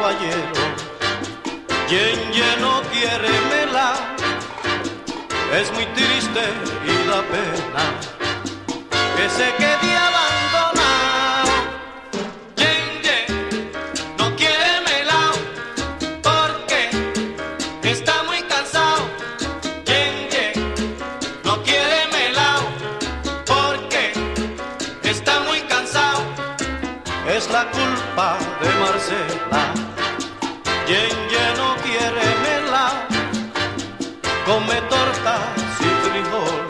caballero. Yenye no quiere melao, es muy triste y da pena que se quede abandonado. Yenye no quiere melao porque está muy cansado. Yenye no quiere melao porque está muy cansado. Es la culpa de Marcela. Yenye no quiere melao, come tortas y frijol.